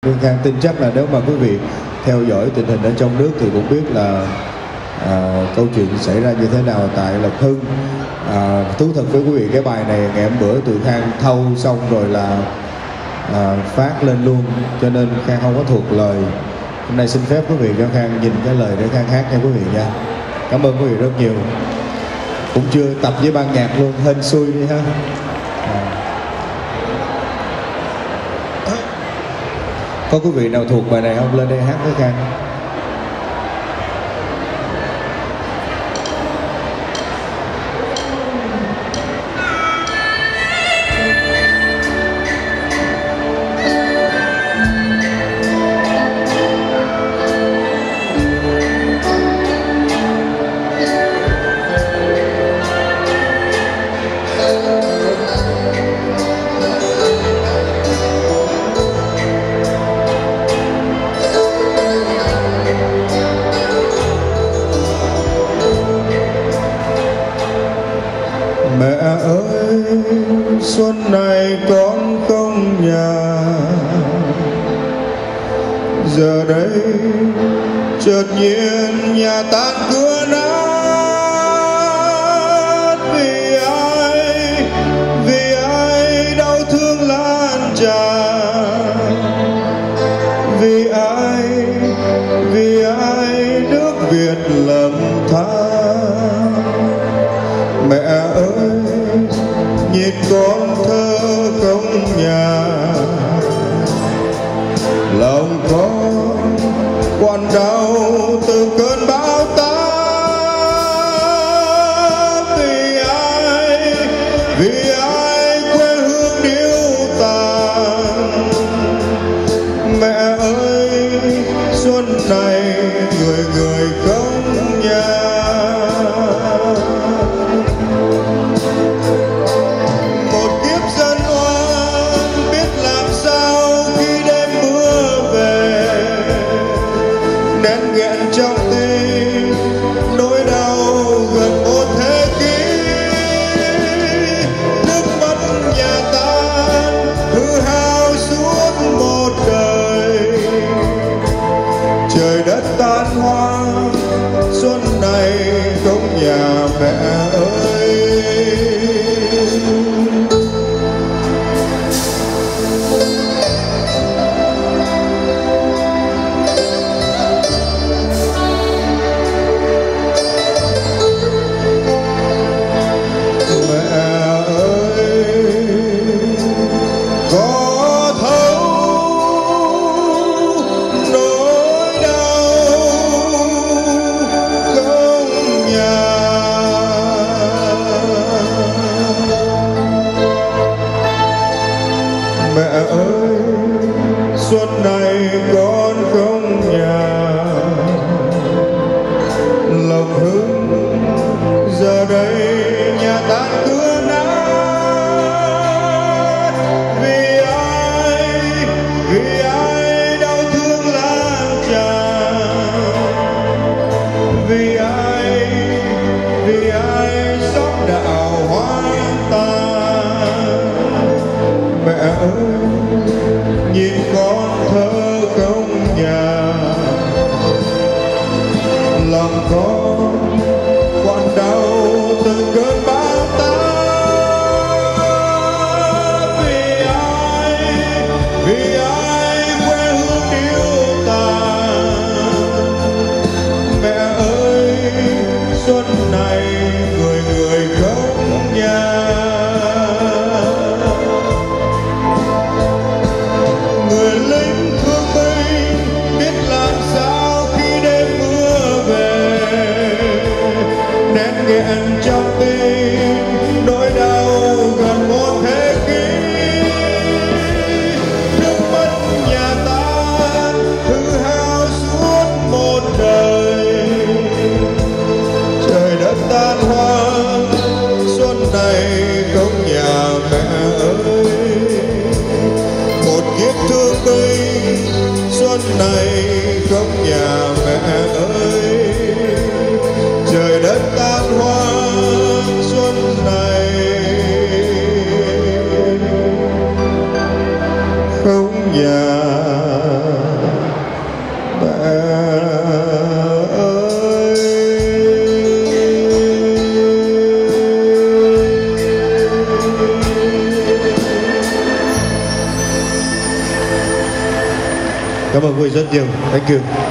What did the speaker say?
Hương Khang tin chắc là nếu mà quý vị theo dõi tình hình ở trong nước thì cũng biết là câu chuyện xảy ra như thế nào tại Lộc Hưng. Thú thật với quý vị, cái bài này ngày hôm bữa tụi Khang thâu xong rồi là phát lên luôn, cho nên Khang không có thuộc lời. Hôm nay xin phép quý vị cho Khang nhìn cái lời để Khang hát nha quý vị nha. Cảm ơn quý vị rất nhiều. Cũng chưa tập với ban nhạc luôn, hên xui đi ha. Có quý vị nào thuộc bài này không? Lên đây hát với Khang. Mẹ ơi, xuân này con không nhà, giờ đây chợt nhiên nhà tan cửa nát. Vì ai đau thương lan tràn, vì ai nước Việt lầm than. Mẹ ơi, nhìn con thơ không nhà, lòng con quặn đau từ cơn bão táp. Vì ai quê hương điêu tàn. Mẹ ơi, xuân này người người không nhà. Trong tim nỗi đau gần một thế kỷ, nước mắt nhà tan hư hao suốt một đời. Trời đất tan hoang, xuân này không nhà mẹ ơi. Mẹ ơi, xuân này con không nhà, Lộc Hưng giờ đây nhà tan cửa nát. Vì ai đau thương lan tràn, vì ai xót đạo hoang tàn. Mẹ ơi, nhìn con thơ không nhà, lòng con quặn đau từng cơn bão táp. Vì ai quê hương điêu tàn. Mẹ ơi, xuân này người người không nhà. Nghẹn trong tim nỗi đau gần một thế kỷ, nước mắt nhà tan hư hao suốt một đời. Trời đất tan hoang, xuân này không nhà mẹ ơi. Một kiếp thương binh, xuân này không nhà mẹ ơi. Trời đất tan hoang, xuân này không nhà Cảm ơn quý vị rất nhiều. Thank you.